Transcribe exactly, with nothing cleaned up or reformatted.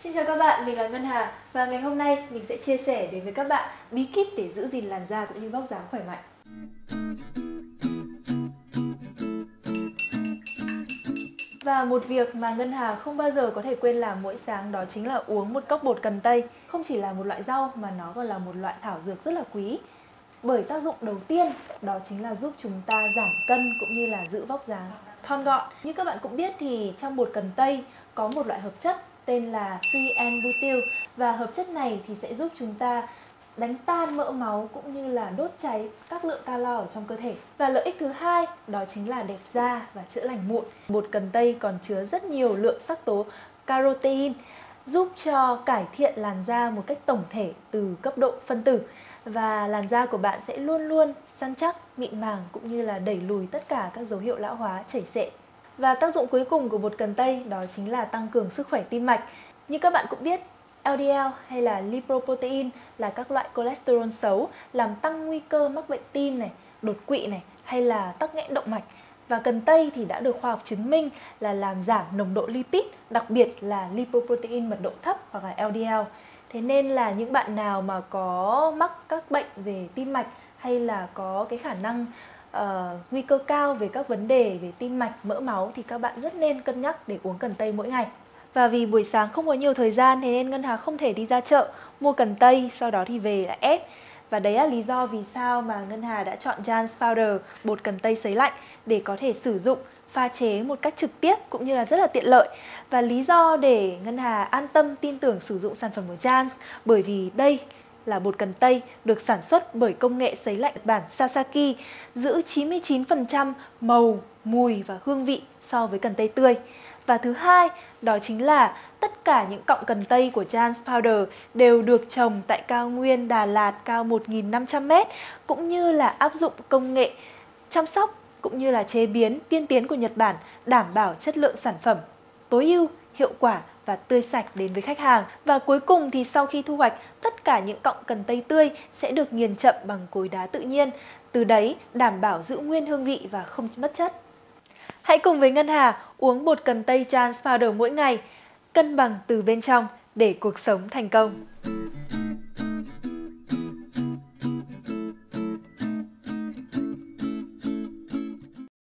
Xin chào các bạn, mình là Ngân Hà và ngày hôm nay mình sẽ chia sẻ đến với các bạn bí kíp để giữ gìn làn da cũng như vóc dáng khỏe mạnh. Và một việc mà Ngân Hà không bao giờ có thể quên làm mỗi sáng đó chính là uống một cốc bột cần tây. Không chỉ là một loại rau mà nó còn là một loại thảo dược rất là quý. Bởi tác dụng đầu tiên đó chính là giúp chúng ta giảm cân cũng như là giữ vóc dáng thon gọn. Như các bạn cũng biết thì trong bột cần tây có một loại hợp chất tên là Free and Butyl, và hợp chất này thì sẽ giúp chúng ta đánh tan mỡ máu cũng như là đốt cháy các lượng calo ở trong cơ thể. Và lợi ích thứ hai đó chính là đẹp da và chữa lành mụn. Bột cần tây còn chứa rất nhiều lượng sắc tố carotein giúp cho cải thiện làn da một cách tổng thể từ cấp độ phân tử, và làn da của bạn sẽ luôn luôn săn chắc, mịn màng cũng như là đẩy lùi tất cả các dấu hiệu lão hóa, chảy xệ. Và tác dụng cuối cùng của bột cần tây đó chính là tăng cường sức khỏe tim mạch. Như các bạn cũng biết, L D L hay là lipoprotein là các loại cholesterol xấu làm tăng nguy cơ mắc bệnh tim này, đột quỵ này hay là tắc nghẽn động mạch. Và cần tây thì đã được khoa học chứng minh là làm giảm nồng độ lipid, đặc biệt là lipoprotein mật độ thấp hoặc là L D L. Thế nên là những bạn nào mà có mắc các bệnh về tim mạch hay là có cái khả năng uh, nguy cơ cao về các vấn đề về tim mạch, mỡ máu thì các bạn rất nên cân nhắc để uống cần tây mỗi ngày. Và vì buổi sáng không có nhiều thời gian thế nên Ngân Hà không thể đi ra chợ mua cần tây, sau đó thì về là ép. Và đấy là lý do vì sao mà Ngân Hà đã chọn Jan's Powder, bột cần tây sấy lạnh, để có thể sử dụng pha chế một cách trực tiếp cũng như là rất là tiện lợi. Và lý do để Ngân Hà an tâm tin tưởng sử dụng sản phẩm của Jan's bởi vì đây là bột cần tây được sản xuất bởi công nghệ sấy lạnh Nhật Bản Sasaki, giữ chín mươi chín phần trăm màu, mùi và hương vị so với cần tây tươi. Và thứ hai, đó chính là tất cả những cọng cần tây của Jan's Powder đều được trồng tại cao nguyên Đà Lạt cao một nghìn năm trăm mét, cũng như là áp dụng công nghệ chăm sóc cũng như là chế biến tiên tiến của Nhật Bản, đảm bảo chất lượng sản phẩm tối ưu, hiệu quả và tươi sạch đến với khách hàng. Và cuối cùng thì sau khi thu hoạch, tất cả những cọng cần tây tươi sẽ được nghiền chậm bằng cối đá tự nhiên, từ đấy đảm bảo giữ nguyên hương vị và không mất chất. Hãy cùng với Ngân Hà uống bột cần tây Jan's Powder mỗi ngày, cân bằng từ bên trong để cuộc sống thành công.